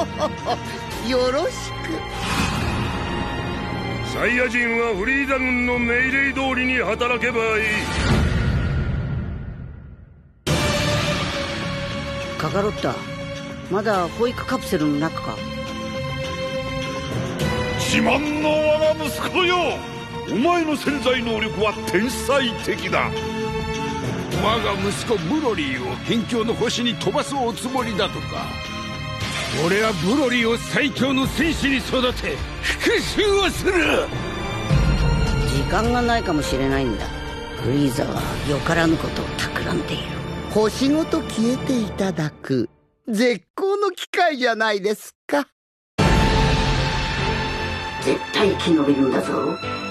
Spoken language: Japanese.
よろしく。 サイヤ人はフリーザ軍の命令通りに働けばいい。 カカロッタ、まだ保育カプセルの中か。 自慢の我が息子よ、お前の潜在能力は天才的だ。 我が息子ブロリーを辺境の星に飛ばすおつもりだとか。俺はブロリーを最強の戦士に育て復讐をする。 時間がないかもしれないんだ。フリーザはよからぬことを企んでいる。星ごと消えていただく絶好の機会じゃないですか。絶対生き延びるんだぞ。